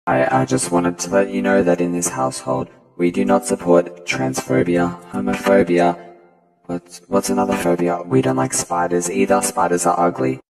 I just wanted to let you know that in this household, we do not support transphobia, homophobia. What's another phobia? We don't like spiders either. Spiders are ugly.